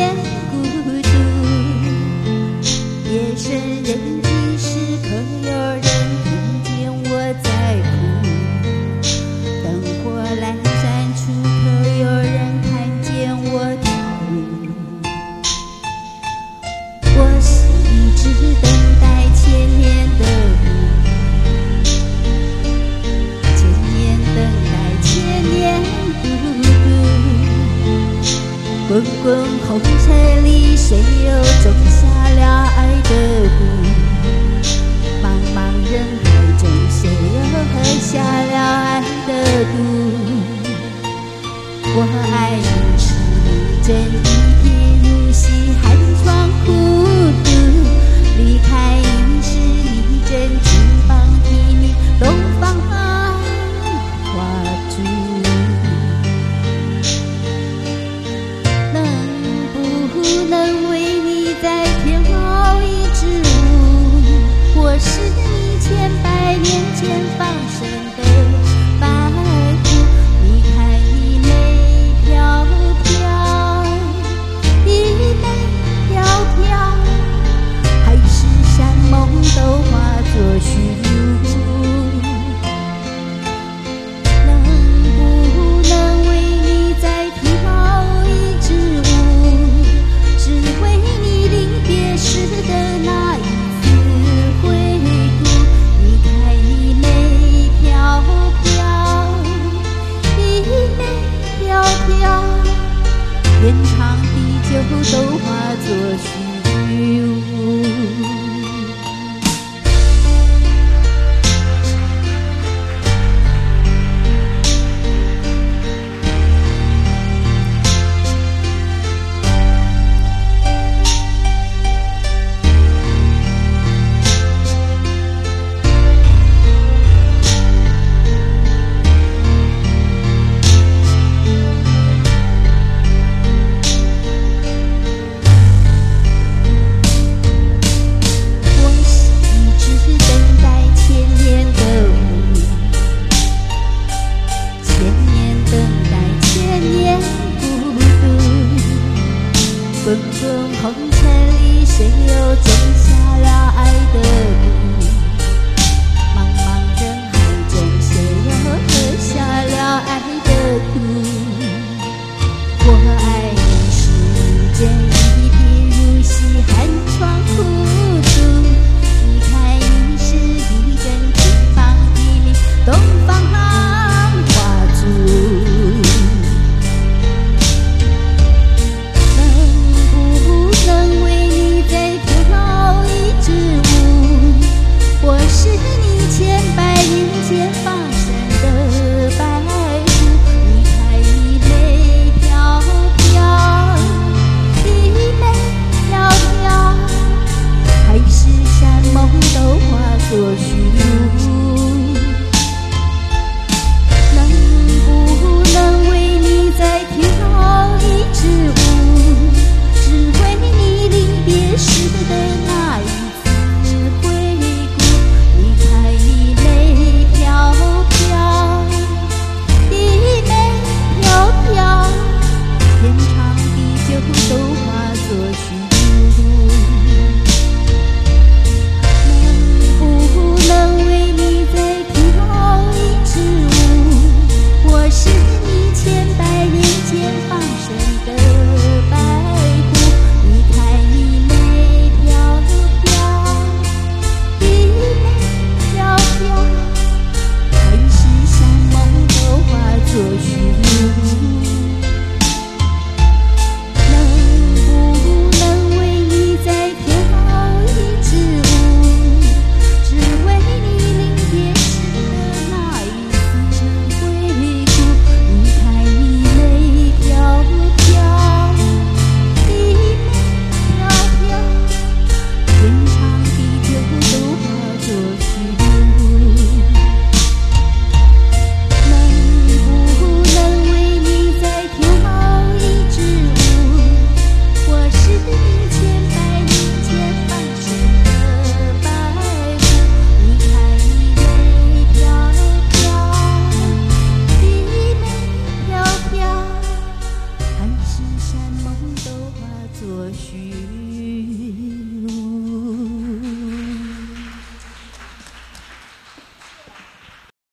间孤独。夜深人静时，可有人听见我在哭？灯火阑珊处，可有人看见我跳舞？我是一直等待千年的路，千年等待千年孤独。滚滚红尘里，谁又种下了爱的毒？茫茫人海中，谁又喝下了爱的毒？我爱你是你真一贫如洗，寒窗苦读。离开你是你真翅膀替你东方花烛。能不能为你再添好一支舞？我是你千百年前放生的白骨。你看衣袂飘飘，衣袂飘飘，海誓山盟都化作虚无。能不能为你再添好一支舞？只为你临别时的那一次回顾。你看衣袂飘飘，衣袂飘飘，天长地久都化作虚无。滚滚红尘里，谁又种下了爱的毒？茫茫人海中，谁又喝下了爱的毒？我爱你是你真一贫如洗，寒窗苦读。离开你是一阵翅膀替你东方花烛。能为你再添好一支舞？我是你千百年前放生的白骨。你看衣袂飘飘，衣袂飘飘，海誓山盟都化作虚无。能不能为你再添好一支舞？只为你临别时的那一次回顾。你看衣袂飘飘，衣袂飘飘，天长地久都化作虚无。